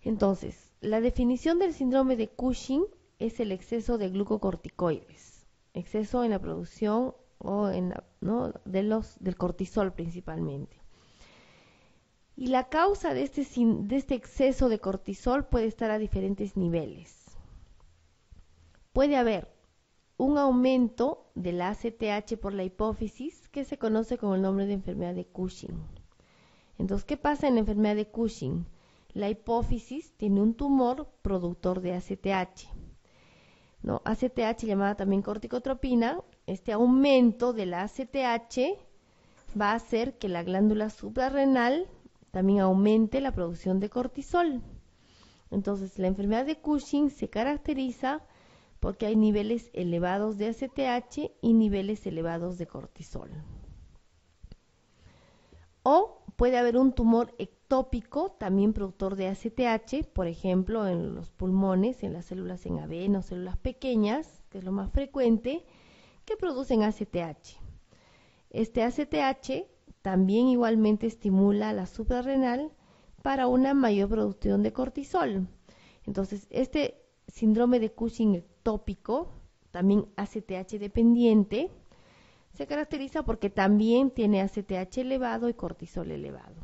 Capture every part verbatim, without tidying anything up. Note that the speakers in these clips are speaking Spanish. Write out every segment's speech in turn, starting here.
Entonces, la definición del síndrome de Cushing es el exceso de glucocorticoides, exceso en la producción o en la, ¿no? de los, del cortisol principalmente. Y la causa de este, de este exceso de cortisol puede estar a diferentes niveles. Puede haber un aumento de la A C T H por la hipófisis, que se conoce con el nombre de enfermedad de Cushing. Entonces, ¿qué pasa en la enfermedad de Cushing? La hipófisis tiene un tumor productor de A C T H, ¿no? A C T H llamada también corticotropina. Este aumento de la A C T H va a hacer que la glándula suprarrenal también aumente la producción de cortisol. Entonces, la enfermedad de Cushing se caracteriza porque hay niveles elevados de A C T H y niveles elevados de cortisol. O puede haber un tumor ectópico, también productor de A C T H, por ejemplo, en los pulmones, en las células en avena o células pequeñas, que es lo más frecuente, que producen A C T H. Este A C T H también igualmente estimula la suprarrenal para una mayor producción de cortisol. Entonces, este síndrome de Cushing ectópico, también A C T H dependiente, se caracteriza porque también tiene A C T H elevado y cortisol elevado.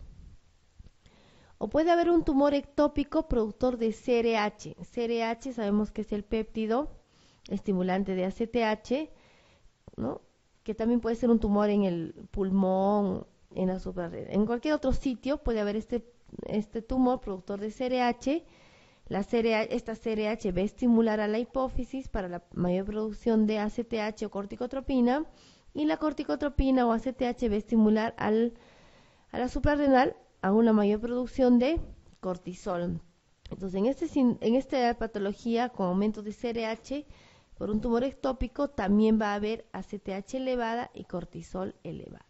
O puede haber un tumor ectópico productor de C R H. C R H sabemos que es el péptido estimulante de A C T H, ¿no? Que también puede ser un tumor en el pulmón, en la suprarrenal. En cualquier otro sitio puede haber este, este tumor productor de C R H. La C R H, esta C R H va a estimular a la hipófisis para la mayor producción de A C T H o corticotropina, y la corticotropina o A C T H va a estimular al, a la suprarrenal a una mayor producción de cortisol. Entonces, en, este, en esta patología con aumento de C R H por un tumor ectópico también va a haber A C T H elevada y cortisol elevado.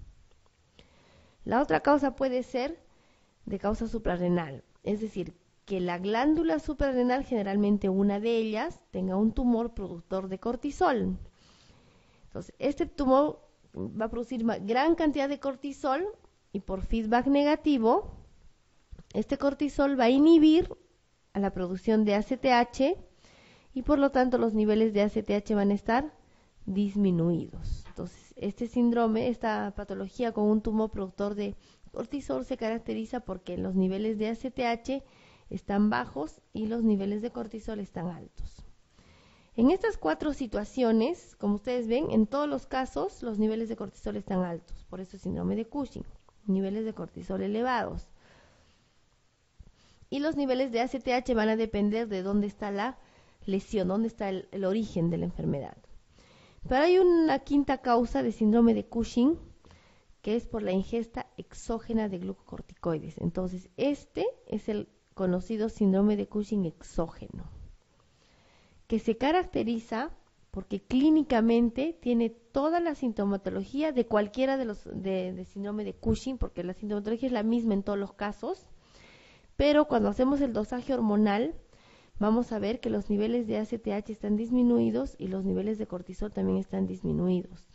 La otra causa puede ser de causa suprarrenal, es decir, que la glándula suprarrenal, generalmente una de ellas, tenga un tumor productor de cortisol. Entonces, este tumor va a producir gran cantidad de cortisol y por feedback negativo, este cortisol va a inhibir a la producción de A C T H y por lo tanto los niveles de A C T H van a estar disminuidos. Entonces, este síndrome, esta patología con un tumor productor de cortisol se caracteriza porque los niveles de A C T H están bajos y los niveles de cortisol están altos. En estas cuatro situaciones, como ustedes ven, en todos los casos los niveles de cortisol están altos, por eso es síndrome de Cushing, niveles de cortisol elevados. Y los niveles de A C T H van a depender de dónde está la lesión, dónde está el, el origen de la enfermedad. Pero hay una quinta causa de síndrome de Cushing, que es por la ingesta exógena de glucocorticoides. Entonces, este es el conocido síndrome de Cushing exógeno, que se caracteriza porque clínicamente tiene toda la sintomatología de cualquiera de los de, de síndrome de Cushing, porque la sintomatología es la misma en todos los casos, pero cuando hacemos el dosaje hormonal vamos a ver que los niveles de A C T H están disminuidos y los niveles de cortisol también están disminuidos.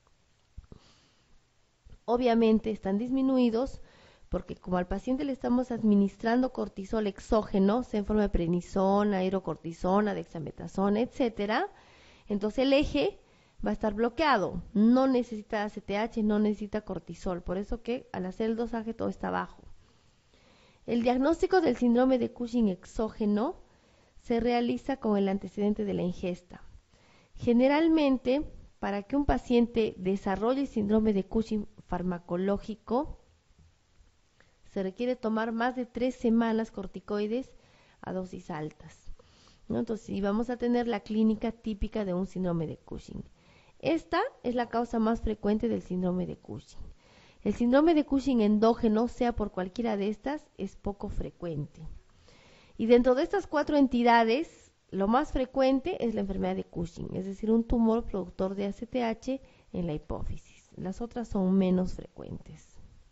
Obviamente están disminuidos porque como al paciente le estamos administrando cortisol exógeno, sea en forma de prednisona, hidrocortisona, dexametasona, etcétera, entonces el eje va a estar bloqueado, no necesita A C T H, no necesita cortisol, por eso que al hacer el dosaje todo está bajo. El diagnóstico del síndrome de Cushing exógeno se realiza con el antecedente de la ingesta. Generalmente, para que un paciente desarrolle síndrome de Cushing farmacológico, se requiere tomar más de tres semanas corticoides a dosis altas, ¿no? Entonces, sí, vamos a tener la clínica típica de un síndrome de Cushing. Esta es la causa más frecuente del síndrome de Cushing. El síndrome de Cushing endógeno, sea por cualquiera de estas, es poco frecuente. Y dentro de estas cuatro entidades, lo más frecuente es la enfermedad de Cushing, es decir, un tumor productor de A C T H en la hipófisis. Las otras son menos frecuentes.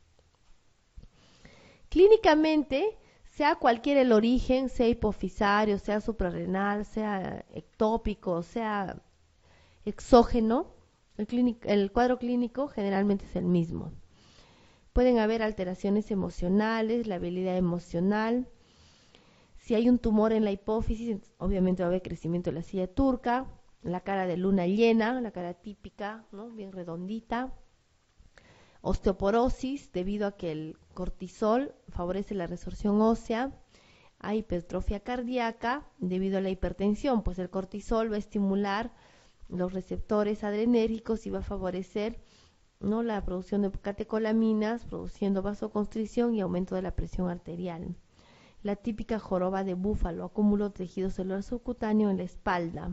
Clínicamente, sea cualquier el origen, sea hipofisario, sea suprarrenal, sea ectópico, sea exógeno, el, clínico, el cuadro clínico generalmente es el mismo. Pueden haber alteraciones emocionales, labilidad emocional, Si hay un tumor en la hipófisis, obviamente va a haber crecimiento de la silla turca, la cara de luna llena, la cara típica, ¿no? Bien redondita. Osteoporosis, debido a que el cortisol favorece la resorción ósea. Hay hipertrofia cardíaca, debido a la hipertensión, pues el cortisol va a estimular los receptores adrenérgicos y va a favorecer, ¿no?, la producción de catecolaminas, produciendo vasoconstricción y aumento de la presión arterial. La típica joroba de búfalo, acúmulo de tejido celular subcutáneo en la espalda.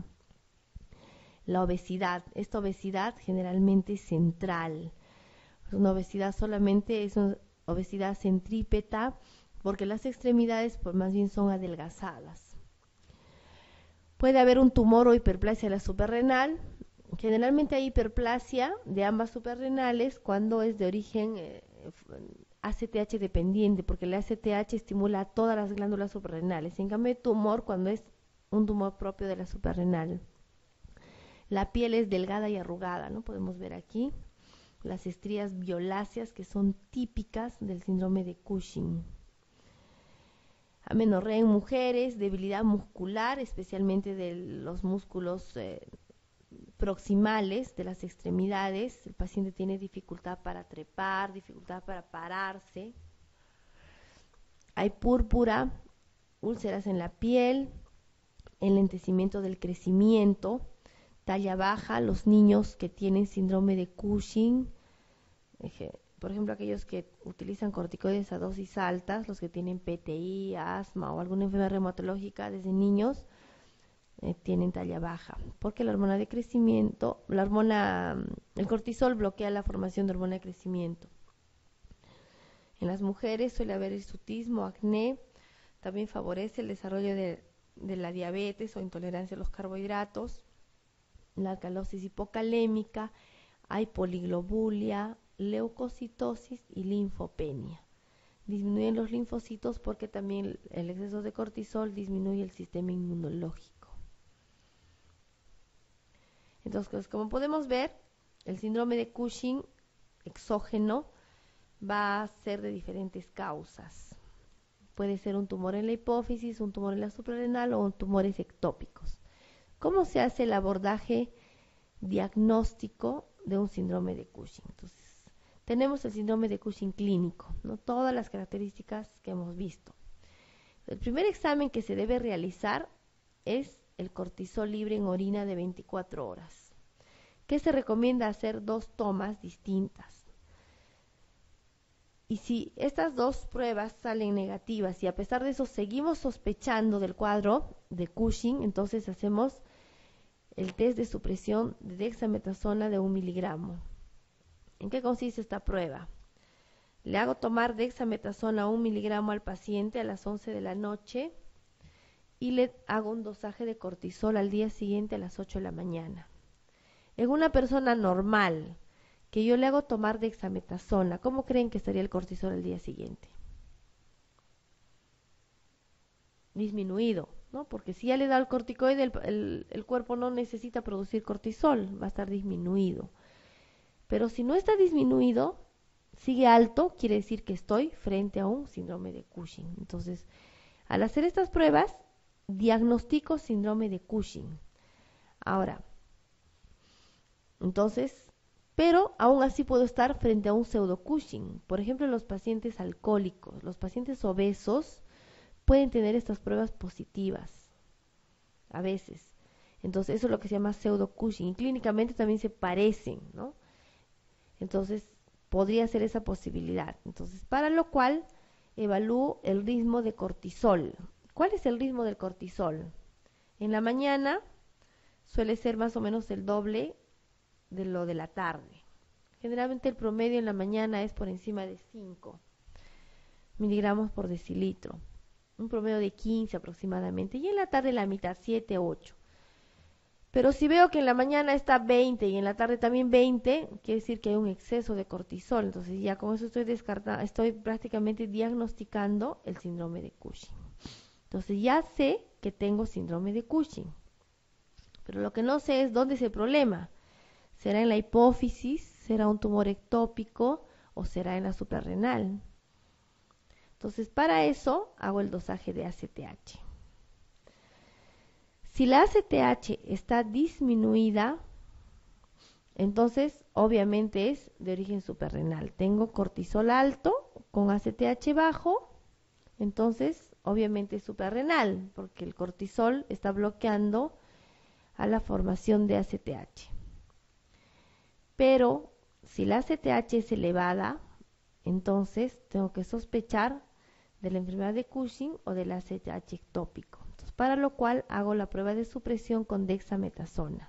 La obesidad, esta obesidad generalmente central. Una obesidad solamente es una obesidad centrípeta, porque las extremidades pues más bien son adelgazadas. Puede haber un tumor o hiperplasia de la suprarrenal. Generalmente hay hiperplasia de ambas suprarrenales cuando es de origen eh, A C T H dependiente, porque el A C T H estimula a todas las glándulas suprarrenales. En cambio, hay tumor cuando es un tumor propio de la suprarrenal. La piel es delgada y arrugada, ¿no? Podemos ver aquí las estrías violáceas que son típicas del síndrome de Cushing. Amenorrea en mujeres, debilidad muscular, especialmente de los músculos eh, proximales de las extremidades. El paciente tiene dificultad para trepar, dificultad para pararse. Hay púrpura, úlceras en la piel, enlentecimiento del crecimiento, talla baja, los niños que tienen síndrome de Cushing, por ejemplo, aquellos que utilizan corticoides a dosis altas, los que tienen P T I, asma o alguna enfermedad reumatológica desde niños, eh, tienen talla baja, porque la hormona de crecimiento, la hormona, el cortisol bloquea la formación de hormona de crecimiento. En las mujeres suele haber hirsutismo, acné, también favorece el desarrollo de, de la diabetes o intolerancia a los carbohidratos, la alcalosis hipocalémica, hay poliglobulia, leucocitosis y linfopenia. Disminuyen los linfocitos porque también el exceso de cortisol disminuye el sistema inmunológico. Entonces, como podemos ver, el síndrome de Cushing exógeno va a ser de diferentes causas. Puede ser un tumor en la hipófisis, un tumor en la suprarrenal o un tumores ectópicos. ¿Cómo se hace el abordaje diagnóstico de un síndrome de Cushing? Entonces, tenemos el síndrome de Cushing clínico, ¿no? Todas las características que hemos visto. El primer examen que se debe realizar es el cortisol libre en orina de veinticuatro horas, que se recomienda hacer dos tomas distintas. Y si estas dos pruebas salen negativas y a pesar de eso seguimos sospechando del cuadro de Cushing, entonces hacemos el test de supresión de dexametasona de un miligramo. ¿En qué consiste esta prueba? Le hago tomar dexametasona un miligramo al paciente a las once de la noche y le hago un dosaje de cortisol al día siguiente a las ocho de la mañana. En una persona normal, que yo le hago tomar dexametasona, ¿cómo creen que estaría el cortisol al día siguiente? Disminuido, ¿no? Porque si ya le da el corticoide, el, el, el cuerpo no necesita producir cortisol, va a estar disminuido. Pero si no está disminuido, sigue alto, quiere decir que estoy frente a un síndrome de Cushing. Entonces, al hacer estas pruebas, diagnostico síndrome de Cushing. Ahora, entonces, pero aún así puedo estar frente a un pseudo Cushing. Por ejemplo, los pacientes alcohólicos, los pacientes obesos pueden tener estas pruebas positivas, a veces. Entonces, eso es lo que se llama pseudo Cushing. Y clínicamente también se parecen, ¿no? Entonces, podría ser esa posibilidad. Entonces, para lo cual, evalúo el ritmo de cortisol. ¿Cuál es el ritmo del cortisol? En la mañana suele ser más o menos el doble de lo de la tarde. Generalmente el promedio en la mañana es por encima de cinco miligramos por decilitro. Un promedio de quince aproximadamente. Y en la tarde la mitad, siete, ocho. Pero si veo que en la mañana está veinte y en la tarde también veinte, quiere decir que hay un exceso de cortisol. Entonces ya con eso estoy descartando, estoy prácticamente diagnosticando el síndrome de Cushing. Entonces ya sé que tengo síndrome de Cushing. Pero lo que no sé es dónde es el problema. ¿Será en la hipófisis? ¿Será un tumor ectópico? ¿O será en la suprarrenal? Entonces para eso hago el dosaje de A C T H. Si la A C T H está disminuida, entonces obviamente es de origen suprarrenal. Tengo cortisol alto con A C T H bajo, entonces obviamente es suprarrenal, porque el cortisol está bloqueando a la formación de A C T H. Pero si la A C T H es elevada, entonces tengo que sospechar de la enfermedad de Cushing o del A C T H ectópico. Entonces, para lo cual hago la prueba de supresión con dexametasona.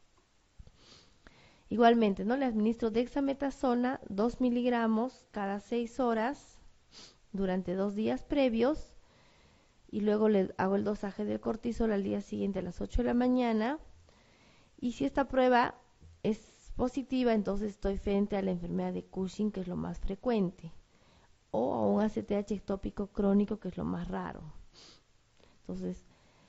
Igualmente, ¿no? Le administro dexametasona dos miligramos cada seis horas durante dos días previos y luego le hago el dosaje del cortisol al día siguiente a las ocho de la mañana. Y si esta prueba es positiva, entonces estoy frente a la enfermedad de Cushing, que es lo más frecuente, o a un A C T H ectópico crónico, que es lo más raro. Entonces,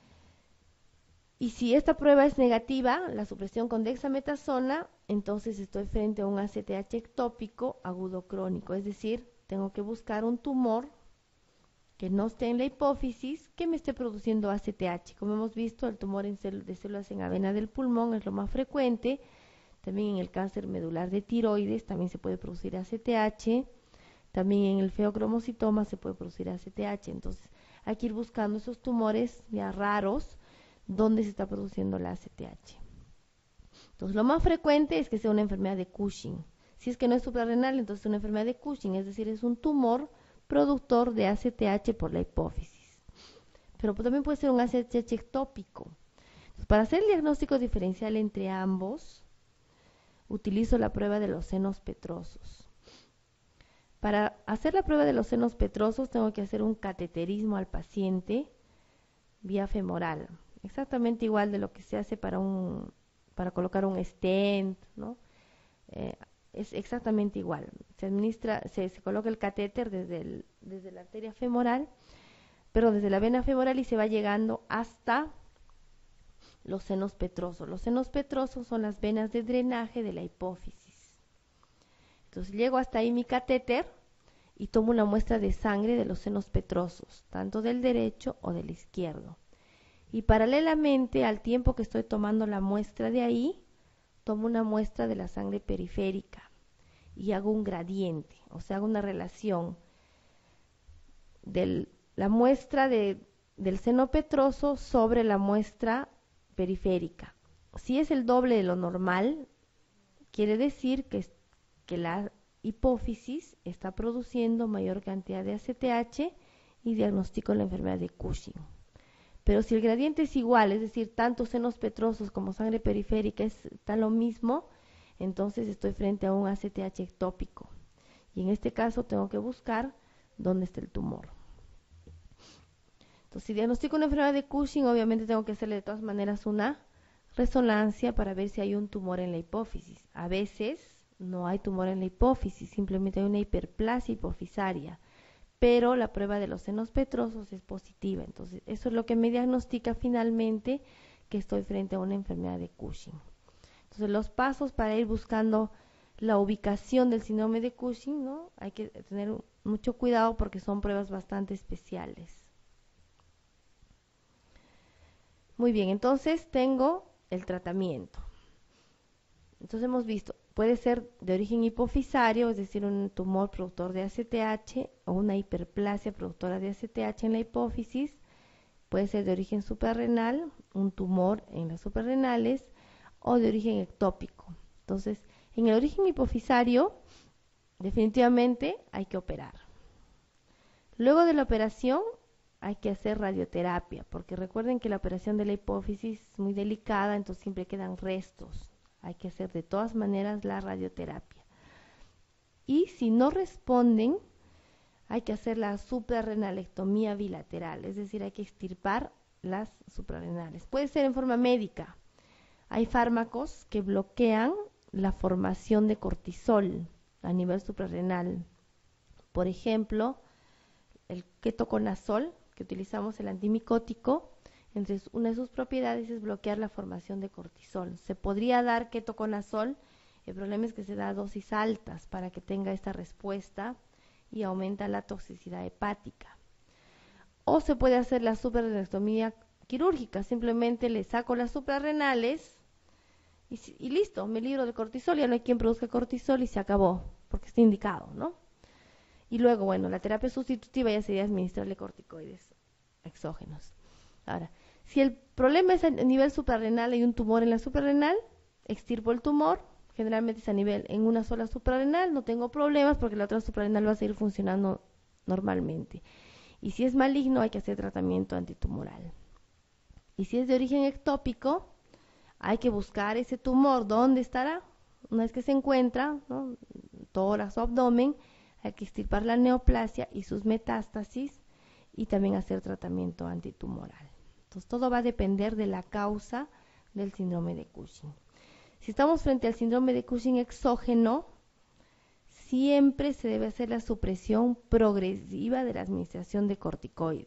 y si esta prueba es negativa, la supresión con dexametasona, entonces estoy frente a un A C T H ectópico agudo crónico, es decir, tengo que buscar un tumor que no esté en la hipófisis, que me esté produciendo A C T H. Como hemos visto, el tumor en cél- de células en avena del pulmón es lo más frecuente. También en el cáncer medular de tiroides también se puede producir A C T H. También en el feocromocitoma se puede producir A C T H. Entonces, hay que ir buscando esos tumores ya raros donde se está produciendo la A C T H. Entonces, lo más frecuente es que sea una enfermedad de Cushing. Si es que no es suprarrenal, entonces es una enfermedad de Cushing, es decir, es un tumor productor de A C T H por la hipófisis. Pero también puede ser un A C T H ectópico. Entonces, para hacer el diagnóstico diferencial entre ambos, utilizo la prueba de los senos petrosos. Para hacer la prueba de los senos petrosos tengo que hacer un cateterismo al paciente vía femoral, exactamente igual de lo que se hace para un para colocar un stent, ¿no? Eh, es exactamente igual. Se administra, se, se coloca el catéter desde, el, desde la arteria femoral, pero desde la vena femoral y se va llegando hasta los senos petrosos. Los senos petrosos son las venas de drenaje de la hipófisis. Entonces llego hasta ahí mi catéter y tomo una muestra de sangre de los senos petrosos, tanto del derecho o del izquierdo. Y paralelamente al tiempo que estoy tomando la muestra de ahí, tomo una muestra de la sangre periférica y hago un gradiente, o sea, hago una relación de la muestra de, del seno petroso sobre la muestra periférica. Si es el doble de lo normal, quiere decir que, que la hipófisis está produciendo mayor cantidad de A C T H y diagnostico la enfermedad de Cushing. Pero si el gradiente es igual, es decir, tanto senos petrosos como sangre periférica está lo mismo, entonces estoy frente a un A C T H ectópico. Y en este caso tengo que buscar dónde está el tumor. Entonces, si diagnostico una enfermedad de Cushing, obviamente tengo que hacerle de todas maneras una resonancia para ver si hay un tumor en la hipófisis. A veces no hay tumor en la hipófisis, simplemente hay una hiperplasia hipofisaria, pero la prueba de los senos petrosos es positiva. Entonces, eso es lo que me diagnostica finalmente que estoy frente a una enfermedad de Cushing. Entonces, los pasos para ir buscando la ubicación del síndrome de Cushing, ¿no? Hay que tener mucho cuidado porque son pruebas bastante especiales. Muy bien, entonces tengo el tratamiento. Entonces hemos visto, puede ser de origen hipofisario, es decir, un tumor productor de A C T H o una hiperplasia productora de A C T H en la hipófisis. Puede ser de origen suprarrenal, un tumor en las suprarrenales o de origen ectópico. Entonces, en el origen hipofisario, definitivamente hay que operar. Luego de la operación, hay que hacer radioterapia, porque recuerden que la operación de la hipófisis es muy delicada, entonces siempre quedan restos. Hay que hacer de todas maneras la radioterapia. Y si no responden, hay que hacer la suprarrenalectomía bilateral, es decir, hay que extirpar las suprarrenales. Puede ser en forma médica. Hay fármacos que bloquean la formación de cortisol a nivel suprarrenal. Por ejemplo, el ketoconazol, que utilizamos el antimicótico, entre una de sus propiedades es bloquear la formación de cortisol. Se podría dar ketoconazol, el problema es que se da a dosis altas para que tenga esta respuesta y aumenta la toxicidad hepática. O se puede hacer la suprarrenectomía quirúrgica, simplemente le saco las suprarrenales y, y listo, me libro de cortisol, ya no hay quien produzca cortisol y se acabó, porque está indicado, ¿no? Y luego, bueno, la terapia sustitutiva ya sería administrarle corticoides exógenos. Ahora, si el problema es a nivel suprarrenal, hay un tumor en la suprarrenal, extirpo el tumor, generalmente es a nivel en una sola suprarrenal, no tengo problemas porque la otra suprarrenal va a seguir funcionando normalmente. Y si es maligno, hay que hacer tratamiento antitumoral. Y si es de origen ectópico, hay que buscar ese tumor, ¿dónde estará? Una vez que se encuentra, ¿no? Tórax o abdomen, hay que extirpar la neoplasia y sus metástasis y también hacer tratamiento antitumoral. Entonces, todo va a depender de la causa del síndrome de Cushing. Si estamos frente al síndrome de Cushing exógeno, siempre se debe hacer la supresión progresiva de la administración de corticoides.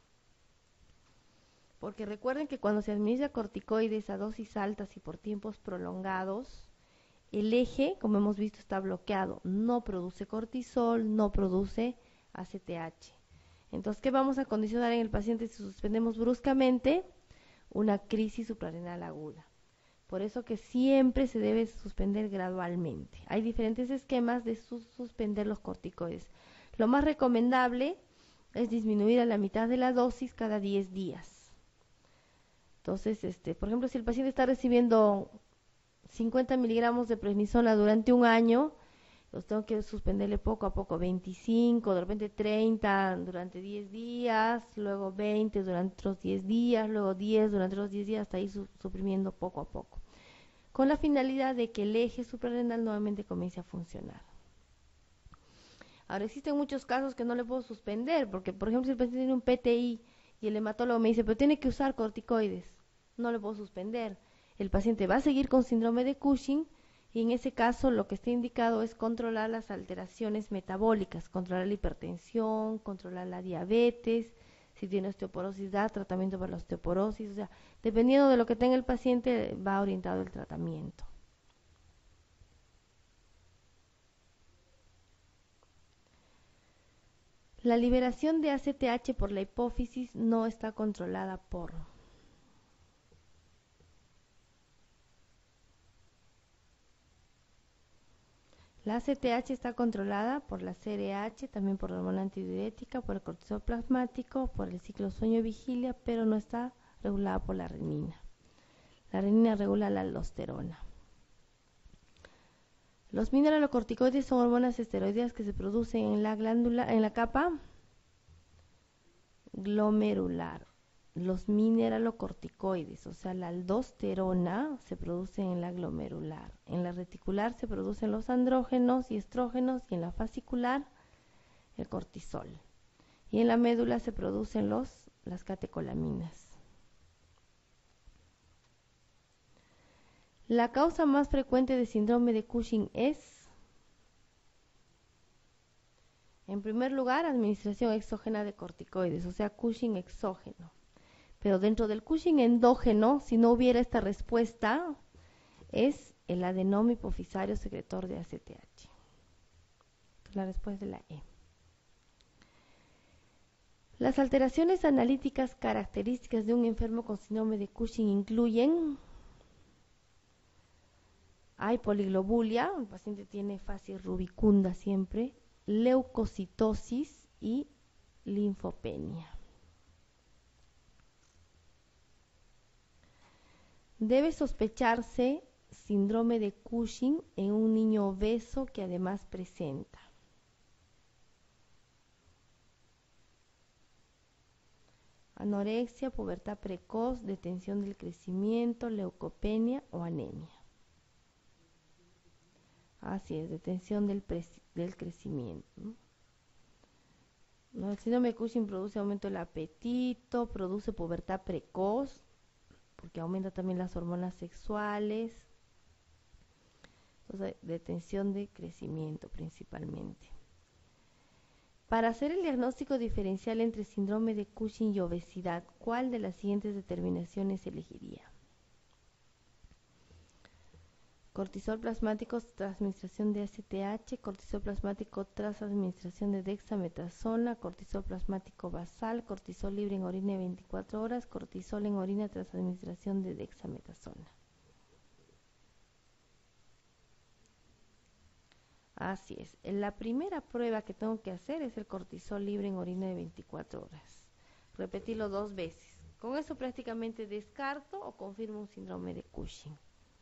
Porque recuerden que cuando se administra corticoides a dosis altas y por tiempos prolongados, el eje, como hemos visto, está bloqueado, no produce cortisol, no produce A C T H. Entonces, ¿qué vamos a condicionar en el paciente si suspendemos bruscamente? Una crisis suprarrenal aguda. Por eso que siempre se debe suspender gradualmente. Hay diferentes esquemas de sus suspender los corticoides. Lo más recomendable es disminuir a la mitad de la dosis cada diez días. Entonces, este, por ejemplo, si el paciente está recibiendo cincuenta miligramos de prednisona durante un año, los tengo que suspenderle poco a poco, veinticinco, de repente treinta durante diez días, luego veinte durante otros diez días, luego diez durante otros diez días, hasta ir su suprimiendo poco a poco, con la finalidad de que el eje suprarrenal nuevamente comience a funcionar. Ahora, existen muchos casos que no le puedo suspender, porque por ejemplo si el paciente tiene un P T I y el hematólogo me dice, pero tiene que usar corticoides, no le puedo suspender. El paciente va a seguir con síndrome de Cushing y en ese caso lo que está indicado es controlar las alteraciones metabólicas, controlar la hipertensión, controlar la diabetes, si tiene osteoporosis, dar tratamiento para la osteoporosis, o sea, dependiendo de lo que tenga el paciente va orientado el tratamiento. La liberación de A C T H por la hipófisis no está controlada por La A C T H está controlada por la C R H, también por la hormona antidiurética, por el cortisol plasmático, por el ciclo sueño-vigilia, pero no está regulada por la renina. La renina regula la aldosterona. Los mineralocorticoides son hormonas esteroideas que se producen en la glándula, en la capa glomerular. Los mineralocorticoides, o sea, la aldosterona, se produce en la glomerular. En la reticular se producen los andrógenos y estrógenos y en la fascicular el cortisol. Y en la médula se producen los, las catecolaminas. La causa más frecuente de síndrome de Cushing es, en primer lugar, administración exógena de corticoides, o sea, Cushing exógeno. Pero dentro del Cushing endógeno, si no hubiera esta respuesta, es el adenoma hipofisario secretor de A C T H. La respuesta es la E. Las alteraciones analíticas características de un enfermo con síndrome de Cushing incluyen: hay poliglobulia, el paciente tiene facies rubicunda siempre, leucocitosis y linfopenia. Debe sospecharse síndrome de Cushing en un niño obeso que además presenta anorexia, pubertad precoz, detención del crecimiento, leucopenia o anemia. Así es, detención del, del crecimiento. ¿No? El síndrome de Cushing produce aumento del apetito, produce pubertad precoz, porque aumenta también las hormonas sexuales. Entonces, detención de crecimiento principalmente. Para hacer el diagnóstico diferencial entre síndrome de Cushing y obesidad, ¿cuál de las siguientes determinaciones elegiría? cortisol plasmático tras administración de A C T H, cortisol plasmático tras administración de dexametasona, cortisol plasmático basal, cortisol libre en orina de veinticuatro horas, cortisol en orina tras administración de dexametasona. Así es, la primera prueba que tengo que hacer es el cortisol libre en orina de veinticuatro horas. Repetirlo dos veces. Con eso prácticamente descarto o confirmo un síndrome de Cushing.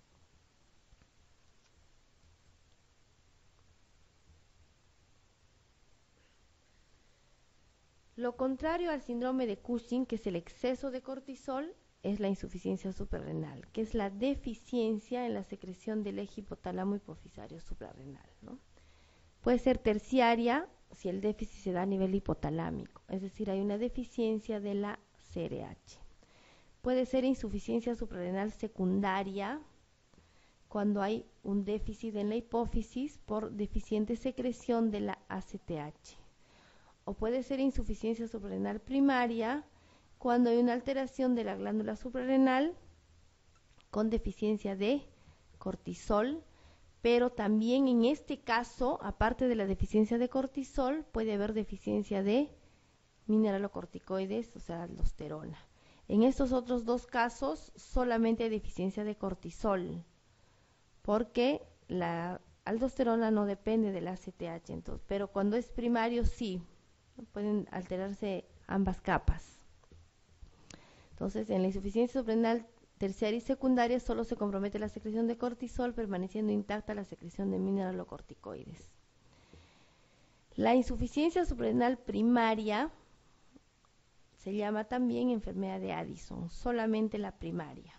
Lo contrario al síndrome de Cushing, que es el exceso de cortisol, es la insuficiencia suprarrenal, que es la deficiencia en la secreción del eje hipotálamo hipofisario suprarrenal, ¿no? Puede ser terciaria si el déficit se da a nivel hipotalámico, es decir, hay una deficiencia de la C R H. Puede ser insuficiencia suprarrenal secundaria cuando hay un déficit en la hipófisis por deficiente secreción de la A C T H. O puede ser insuficiencia suprarrenal primaria cuando hay una alteración de la glándula suprarrenal con deficiencia de cortisol, pero también en este caso, aparte de la deficiencia de cortisol, puede haber deficiencia de mineralocorticoides, o sea, aldosterona. En estos otros dos casos solamente hay deficiencia de cortisol, porque la aldosterona no depende del A C T H, entonces, pero cuando es primario sí, pueden alterarse ambas capas. Entonces, en la insuficiencia suprarrenal terciaria y secundaria solo se compromete la secreción de cortisol, permaneciendo intacta la secreción de mineralocorticoides. La insuficiencia suprarrenal primaria se llama también enfermedad de Addison, solamente la primaria.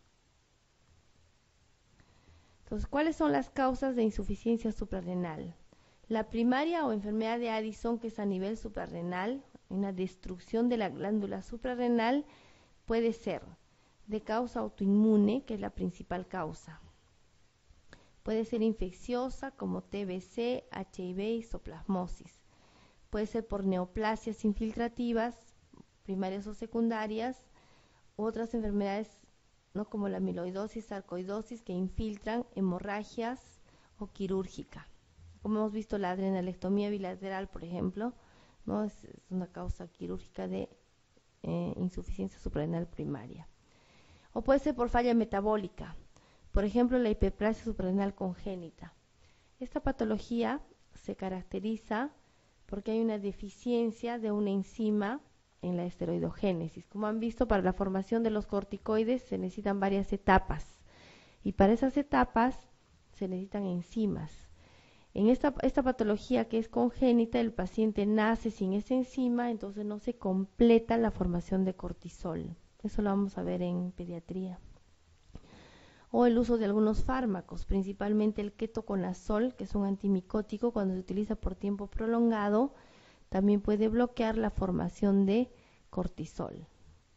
Entonces, ¿cuáles son las causas de insuficiencia suprarrenal? La primaria o enfermedad de Addison, que es a nivel suprarrenal, una destrucción de la glándula suprarrenal, puede ser de causa autoinmune, que es la principal causa. Puede ser infecciosa como T B C, H I V, isoplasmosis. Puede ser por neoplasias infiltrativas, primarias o secundarias, otras enfermedades, ¿no?, como la amiloidosis, sarcoidosis, que infiltran, hemorragias o quirúrgica. Como hemos visto, la adrenalectomía bilateral, por ejemplo, ¿no?, es, es una causa quirúrgica de eh, insuficiencia suprarrenal primaria. O puede ser por falla metabólica, por ejemplo, la hiperplasia suprarrenal congénita. Esta patología se caracteriza porque hay una deficiencia de una enzima en la esteroidogénesis. Como han visto, para la formación de los corticoides se necesitan varias etapas, y para esas etapas se necesitan enzimas. En esta, esta patología, que es congénita, el paciente nace sin esa enzima, entonces no se completa la formación de cortisol. Eso lo vamos a ver en pediatría. O el uso de algunos fármacos, principalmente el ketoconazol, que es un antimicótico, cuando se utiliza por tiempo prolongado, también puede bloquear la formación de cortisol.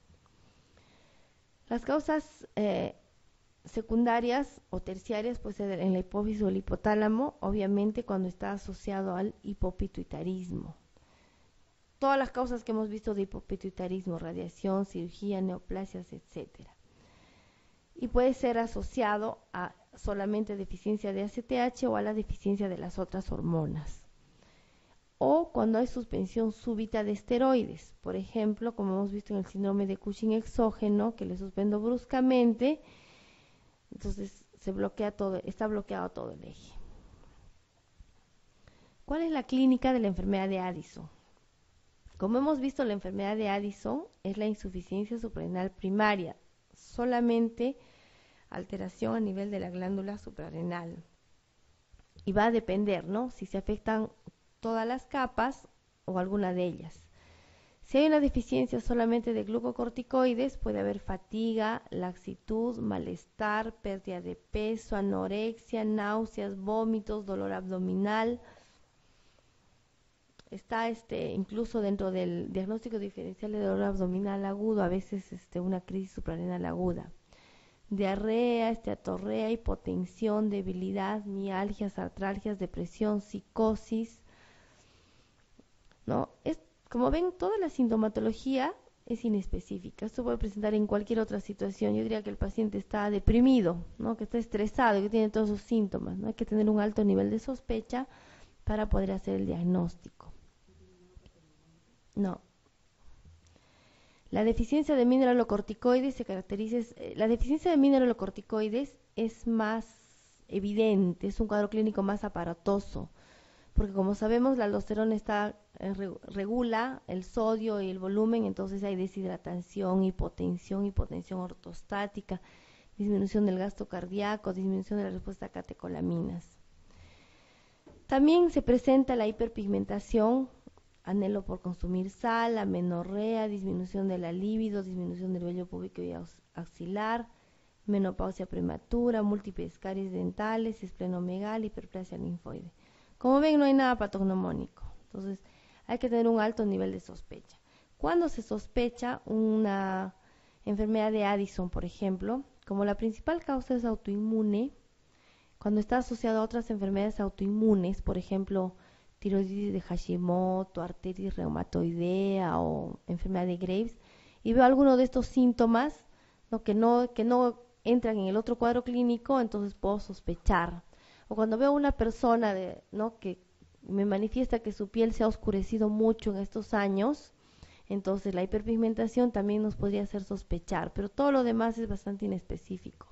Las causas eh, secundarias o terciarias puede ser en la hipófisis o el hipotálamo, obviamente cuando está asociado al hipopituitarismo. Todas las causas que hemos visto de hipopituitarismo, radiación, cirugía, neoplasias, etcétera. Y puede ser asociado a solamente deficiencia de A C T H o a la deficiencia de las otras hormonas. O cuando hay suspensión súbita de esteroides, por ejemplo, como hemos visto en el síndrome de Cushing exógeno, que le suspendo bruscamente, entonces se bloquea todo, está bloqueado todo el eje. ¿Cuál es la clínica de la enfermedad de Addison? Como hemos visto, la enfermedad de Addison es la insuficiencia suprarrenal primaria, solamente alteración a nivel de la glándula suprarrenal. Y va a depender, ¿no?, si se afectan todas las capas o alguna de ellas. Si hay una deficiencia solamente de glucocorticoides, puede haber fatiga, laxitud, malestar, pérdida de peso, anorexia, náuseas, vómitos, dolor abdominal. Está este, incluso dentro del diagnóstico diferencial de dolor abdominal agudo, a veces este, una crisis suprarrenal aguda. Diarrea, esteatorrea, hipotensión, debilidad, mialgias, artralgias, depresión, psicosis, ¿no? Es, como ven, toda la sintomatología es inespecífica. Esto puede presentar en cualquier otra situación. Yo diría que el paciente está deprimido, ¿no? Que está estresado, que tiene todos esos síntomas, ¿no? Hay que tener un alto nivel de sospecha para poder hacer el diagnóstico. No. La deficiencia de mineralocorticoides se caracteriza, la deficiencia de mineralocorticoides es más evidente, es un cuadro clínico más aparatoso, porque como sabemos la aldosterona está, eh, regula el sodio y el volumen, entonces hay deshidratación, hipotensión, hipotensión ortostática, disminución del gasto cardíaco, disminución de la respuesta a catecolaminas. También se presenta la hiperpigmentación, anhelo por consumir sal, amenorrea, disminución de la libido, disminución del vello púbico y axilar, menopausia prematura, múltiples caries dentales, esplenomegalia, hiperplasia linfoide. Como ven, no hay nada patognomónico, entonces hay que tener un alto nivel de sospecha. Cuando se sospecha una enfermedad de Addison, por ejemplo, como la principal causa es autoinmune, cuando está asociado a otras enfermedades autoinmunes, por ejemplo, tiroiditis de Hashimoto, artritis reumatoidea o enfermedad de Graves, y veo alguno de estos síntomas, ¿no? que no que no entran en el otro cuadro clínico, entonces puedo sospechar. O cuando veo una persona de, ¿no? que me manifiesta que su piel se ha oscurecido mucho en estos años, entonces la hiperpigmentación también nos podría hacer sospechar, pero todo lo demás es bastante inespecífico.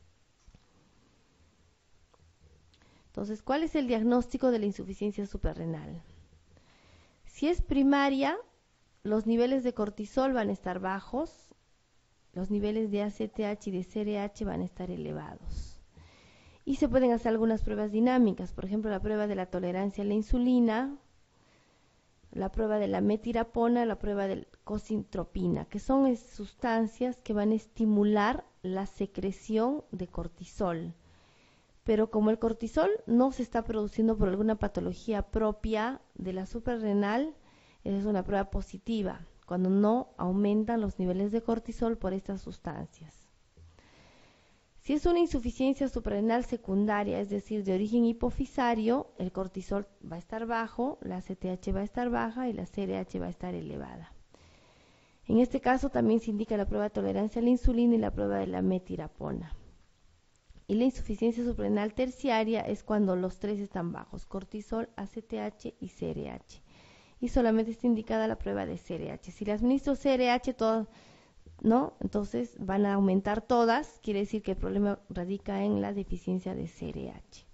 Entonces, ¿cuál es el diagnóstico de la insuficiencia suprarrenal? Si es primaria, los niveles de cortisol van a estar bajos, los niveles de A C T H y de C R H van a estar elevados. Y se pueden hacer algunas pruebas dinámicas, por ejemplo, la prueba de la tolerancia a la insulina, la prueba de la metirapona, la prueba de cosintropina, que son sustancias que van a estimular la secreción de cortisol. Pero como el cortisol no se está produciendo por alguna patología propia de la suprarrenal, esa es una prueba positiva, cuando no aumentan los niveles de cortisol por estas sustancias. Si es una insuficiencia suprarrenal secundaria, es decir, de origen hipofisario, el cortisol va a estar bajo, la A C T H va a estar baja y la C R H va a estar elevada. En este caso también se indica la prueba de tolerancia a la insulina y la prueba de la metirapona. Y la insuficiencia suprarrenal terciaria es cuando los tres están bajos, cortisol, A C T H y C R H. Y solamente está indicada la prueba de C R H. Si le administro C R H, todo, ¿no? Entonces van a aumentar todas, quiere decir que el problema radica en la deficiencia de C R H.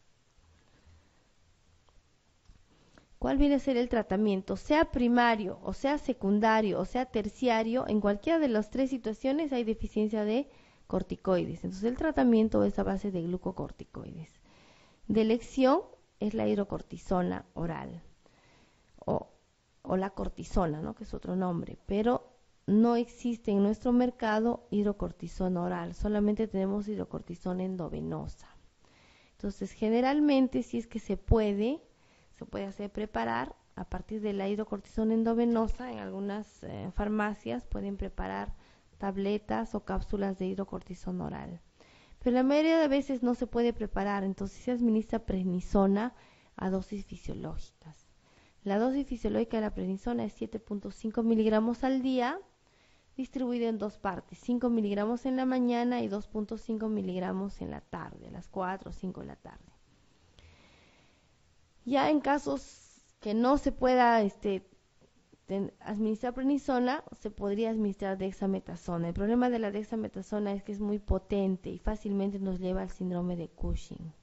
¿Cuál viene a ser el tratamiento? Sea primario, o sea secundario, o sea terciario, en cualquiera de las tres situaciones hay deficiencia de corticoides. Entonces el tratamiento es a base de glucocorticoides. De elección es la hidrocortisona oral o, o la cortisona, ¿no? que es otro nombre, pero no existe en nuestro mercado hidrocortisona oral, solamente tenemos hidrocortisona endovenosa. Entonces generalmente si es que se puede, se puede hacer preparar a partir de la hidrocortisona endovenosa, en algunas eh, farmacias pueden preparar tabletas o cápsulas de hidrocortisona oral. Pero la mayoría de veces no se puede preparar, entonces se administra prednisona a dosis fisiológicas. La dosis fisiológica de la prednisona es siete punto cinco miligramos al día, distribuida en dos partes, cinco miligramos en la mañana y dos punto cinco miligramos en la tarde, a las cuatro o cinco de la tarde. Ya en casos que no se pueda este, administrar prednisona, se podría administrar dexametasona. El problema de la dexametasona es que es muy potente y fácilmente nos lleva al síndrome de Cushing.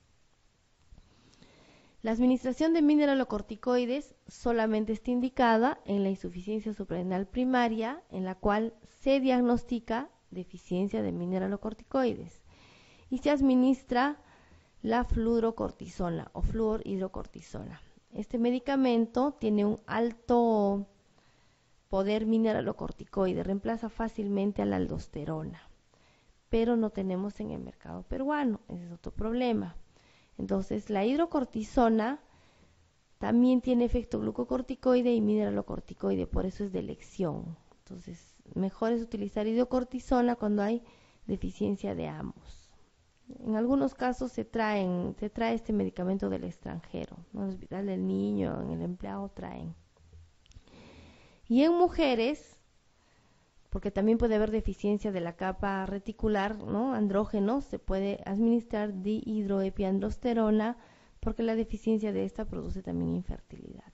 La administración de mineralocorticoides solamente está indicada en la insuficiencia suprarrenal primaria, en la cual se diagnostica deficiencia de mineralocorticoides y se administra la fluorocortisona o fluorhidrocortisona. Este medicamento tiene un alto poder mineralocorticoide, reemplaza fácilmente a la aldosterona, pero no tenemos en el mercado peruano, ese es otro problema. Entonces la hidrocortisona también tiene efecto glucocorticoide y mineralocorticoide, por eso es de elección. Entonces mejor es utilizar hidrocortisona cuando hay deficiencia de ambos. En algunos casos se, traen, se trae este medicamento del extranjero, en el hospital del niño, en el empleado traen. Y en mujeres porque también puede haber deficiencia de la capa reticular, ¿no? Andrógeno, se puede administrar dihidroepiandrosterona, porque la deficiencia de esta produce también infertilidad.